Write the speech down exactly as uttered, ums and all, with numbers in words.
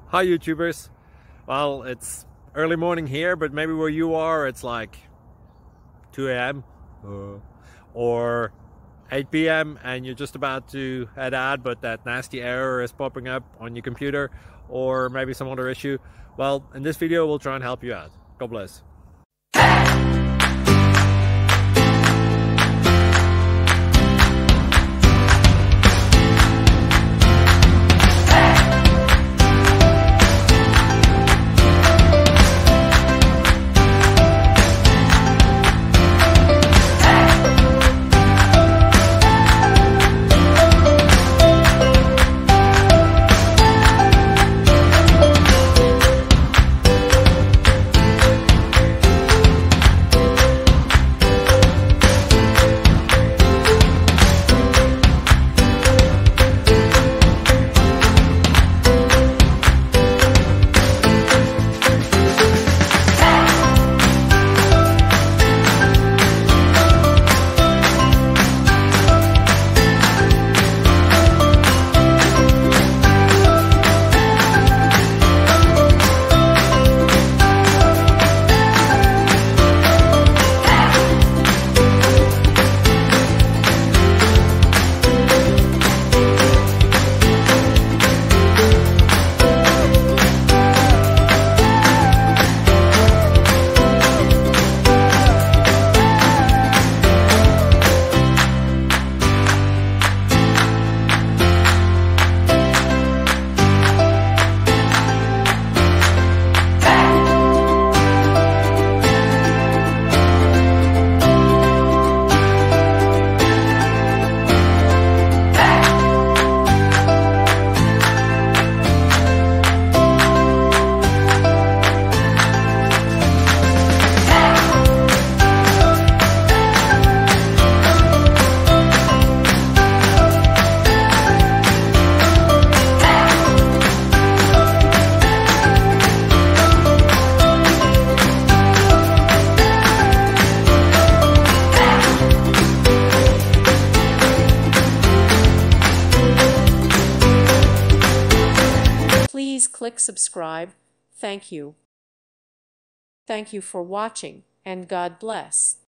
Hi YouTubers. Well, it's early morning here, but maybe where you are it's like two A M uh, or eight P M and you're just about to head out, but that nasty error is popping up on your computer, or maybe some other issue. Well, in this video we'll try and help you out. God bless. Please click subscribe. Thank you. Thank you for watching, and God bless.